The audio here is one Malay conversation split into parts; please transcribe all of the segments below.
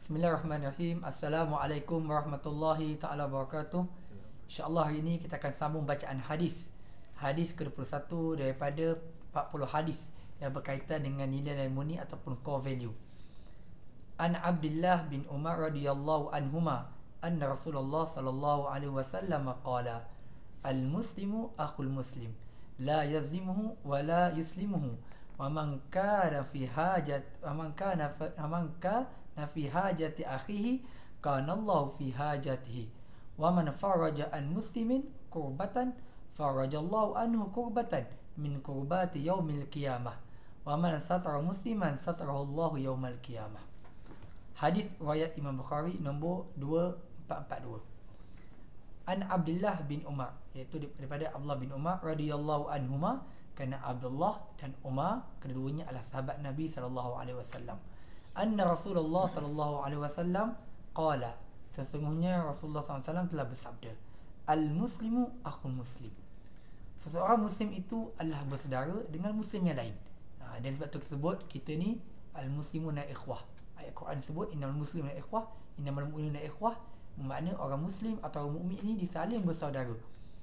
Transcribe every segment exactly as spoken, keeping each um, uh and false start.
Bismillahirrahmanirrahim. Assalamualaikum warahmatullahi taala wabarakatuh. InsyaAllah hari ini kita akan sambung bacaan hadis. Hadis ke dua puluh satu daripada empat puluh hadis yang berkaitan dengan nilai murni ataupun core value. An Abdullah bin Umar radhiyallahu anhuma anna Rasulullah sallallahu alaihi wasallam qala al-muslimu akhul muslim la yazlimuhu wa la yuslimuhu wa man kana fi hajat wa man kana wa man kana fi hajati akhihi kana Allah fi hajatihi wa man faraja an muslimin kurbatan farajallahu anhu kurbatan min kurbati yaumil qiyamah wa man satara musliman satarahu Allah yaumal qiyamah. Hadis riwayat Imam Bukhari nombor dua empat empat dua. An Abdullah bin Umar, iaitu daripada Abdullah bin Umar radhiyallahu anhuma, kerana Abdullah dan Umar kedua-duanya adalah sahabat Nabi sallallahu alaihi wasallam. Anna Rasulullah sallallahu alaihi wasallam qala, sesungguhnya Rasulullah sallallahu alaihi wasallam telah bersabda, al-muslimu akhul muslim. Seseorang muslim itu adalah bersaudara dengan muslim yang lain. Ha, dan sebab tu disebut kita ni al-muslimuna ikhwah. Ayat Quran sebut innamal muslimuna ikhwah, innamal mu'minuna ikhwah. Bermakna orang muslim atau orang mukmin ini disaling bersaudara.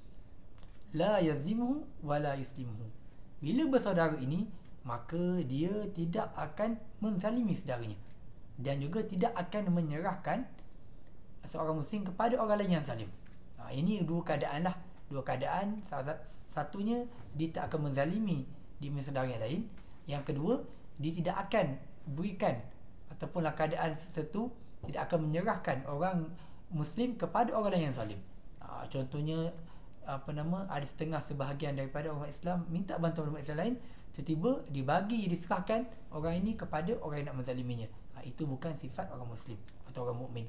La yazlimuhu wa la yuslimuhu. Bila bersaudara ini, maka dia tidak akan menzalimi saudaranya dan juga tidak akan menyerahkan seorang muslim kepada orang lain yang zalim. Ha, ini dua keadaan lah. Dua keadaan. Salah satunya, dia tak akan menzalimi di saudara yang lain. Yang kedua, dia tidak akan berikan ataupun keadaan tertentu tidak akan menyerahkan orang muslim kepada orang lain yang zalim. Ha, contohnya apa nama ada setengah sebahagian daripada orang Islam minta bantuan orang Islam lain, tiba-tiba dibagi diserahkan orang ini kepada orang yang nak menzaliminya. Ha, itu bukan sifat orang muslim atau orang mukmin.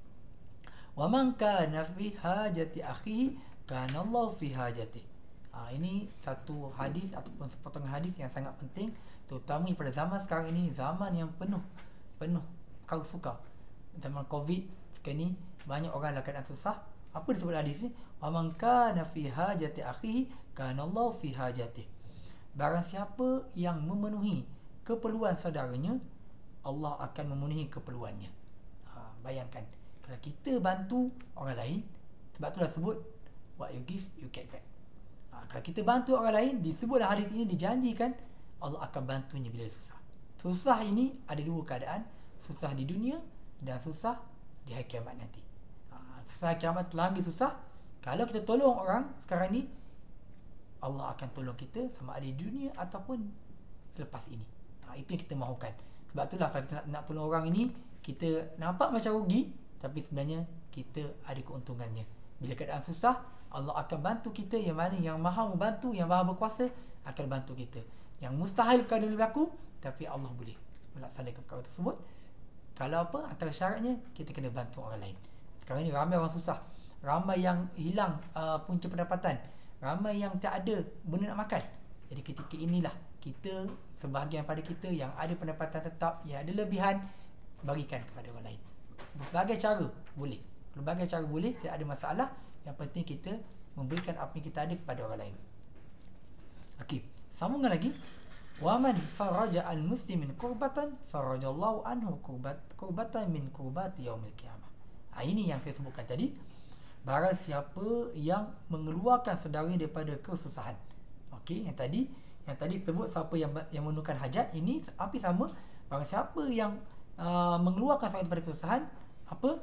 Wa man kana fi hajati akhihi kana Allah fi hajatihi. Ha, ini satu hadis ataupun sepotong hadis yang sangat penting, terutama pada zaman sekarang ini, zaman yang penuh penuh kau suka. Zaman Covid sekarang ni banyak orang dalam keadaan susah. Apa disebut hadis ni? Wa man kana fi hajati akhihi kana Allah fi hajatihi. Barang siapa yang memenuhi keperluan saudaranya, Allah akan memenuhi keperluannya. Ha, bayangkan kalau kita bantu orang lain, sebab itulah sebut what you give you get back. Ha, kalau kita bantu orang lain, disebutlah hadis ini, dijanjikan Allah akan bantunya bila susah. Susah ini ada dua keadaan, susah di dunia dan susah di hari kiamat nanti. Ha, susah hari kiamat lagi susah. Kalau kita tolong orang sekarang ni, Allah akan tolong kita sama ada di dunia ataupun selepas ini. Ha, itu yang kita mahukan. Sebab itulah kalau kita nak, nak tolong orang ini, kita nampak macam rugi, tapi sebenarnya kita ada keuntungannya. Bila keadaan susah, Allah akan bantu kita. Yang mana yang maha membantu, yang maha berkuasa akan bantu kita. Yang mustahil perkara boleh berlaku, tapi Allah boleh melaksanakan perkara tersebut. Kalau apa, antara syaratnya kita kena bantu orang lain. Sekarang ni ramai orang susah, ramai yang hilang uh, punca pendapatan, ramai yang tak ada benda nak makan. Jadi ketika inilah kita, sebahagian pada kita yang ada pendapatan tetap, yang ada lebihan, bagikan kepada orang lain. Berbagai cara boleh, berbagai cara boleh, tidak ada masalah. Yang penting kita memberikan apa yang kita ada kepada orang lain. Okey, sambungan lagi. Wa man faraja al muslimin kurbatan farajallahu anhu kurbat kurbatan min kurbati yaumil qiyamah. Ha, ini yang saya sebutkan tadi. Barang siapa yang mengeluarkan saudara daripada kesusahan. Okey, yang tadi yang tadi sebut siapa yang yang memerlukan hajat, ini api sama. Barang siapa yang uh, mengeluarkan saudara daripada kesusahan, apa?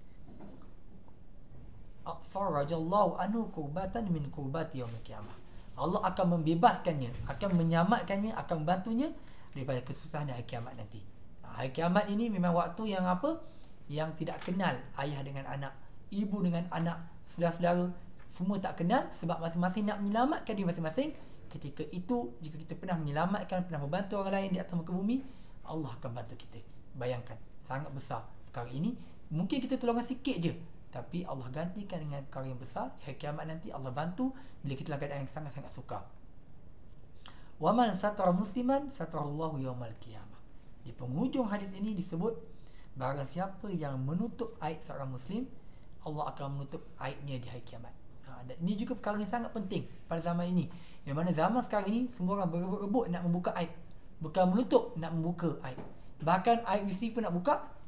Farajallahu anhu kurbatan min kurbati yaumil qiyamah. Allah akan membebaskannya, akan menyelamatkannya, akan membantunya daripada kesusahan hari kiamat nanti. Hari kiamat ini memang waktu yang apa? Yang tidak kenal ayah dengan anak, ibu dengan anak, saudara-saudara, semua tak kenal, sebab masing-masing nak menyelamatkan diri masing-masing. Ketika itu, jika kita pernah menyelamatkan, pernah membantu orang lain di atas muka bumi, Allah akan bantu kita. Bayangkan, sangat besar perkara ini. Mungkin kita tolongan sikit je, tapi Allah gantikan dengan perkara yang besar. Di hari kiamat nanti Allah bantu bila kita dalam keadaan yang sangat-sangat sukar. Wa man satara musliman satarallahu yaumal qiyamah. Di penghujung hadis ini disebut, barang siapa yang menutup aib seorang muslim, Allah akan menutup aibnya di hari kiamat. Ha, dan ini juga perkara yang sangat penting pada zaman ini. Yang mana zaman sekarang ini semua orang berebut-rebut nak membuka aib, bukan menutup, nak membuka aib. Bahkan aib isteri pun nak buka,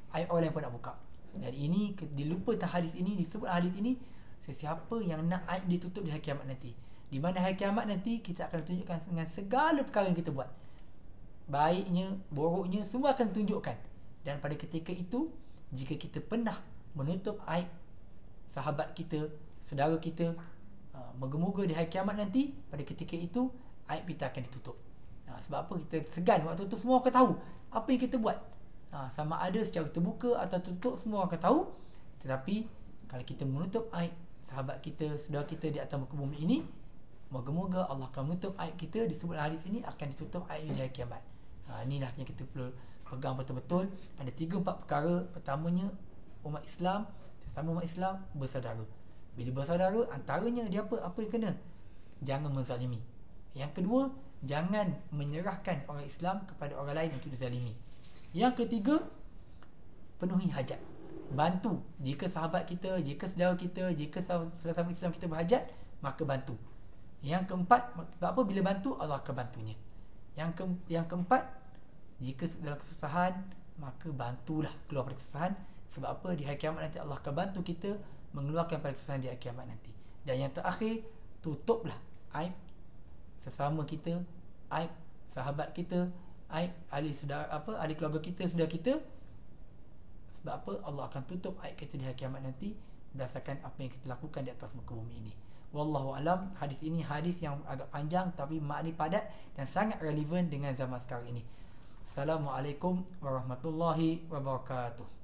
aib orang lain pun nak buka. Dan ini dilupa tentang hadis ini, disebut hadis ini, sesiapa yang nak aib ditutup di hari kiamat nanti. Di mana hari kiamat nanti kita akan tunjukkan dengan segala perkara yang kita buat. Baiknya, buruknya, semua akan tunjukkan. Dan pada ketika itu, jika kita pernah menutup aib sahabat kita, saudara kita, uh, moga-moga di hari kiamat nanti, pada ketika itu aib kita akan ditutup. uh, Sebab apa? Kita segan waktu tu semua akan tahu apa yang kita buat. uh, Sama ada secara terbuka atau tertutup, semua akan tahu. Tetapi kalau kita menutup aib sahabat kita, saudara kita di atas muka bumi ini, moga-moga Allah akan menutup aib kita. Disebut hadis ini akan ditutup aib di hari kiamat. Ha, inilah yang kita perlu pegang betul-betul. Ada tiga empat perkara. Pertamanya, umat Islam, sesama umat Islam bersaudara. Bila bersaudara, antaranya dia apa? Apa yang kena? Jangan menzalimi. Yang kedua, jangan menyerahkan orang Islam kepada orang lain untuk dizalimi. Yang ketiga, penuhi hajat. Bantu. Jika sahabat kita, jika saudara kita, jika sesama Islam kita berhajat, maka bantu. Yang keempat, sebab apa? Bila bantu, Allah akan bantunya. Yang ke, yang keempat, jika dalam kesusahan, maka bantulah keluar dari kesusahan. Sebab apa? Di hari kiamat nanti Allah akan bantu kita mengeluarkan dari kesusahan di hari kiamat nanti. Dan yang terakhir, tutuplah aib sesama kita, aib sahabat kita, aib ahli saudara, apa, ahli keluarga kita, saudara kita. Sebab apa? Allah akan tutup aib kita di hari kiamat nanti berdasarkan apa yang kita lakukan di atas muka bumi ini. Wallahu alam. Hadis ini hadis yang agak panjang tapi makna padat dan sangat relevan dengan zaman sekarang ini. Assalamualaikum warahmatullahi wabarakatuh.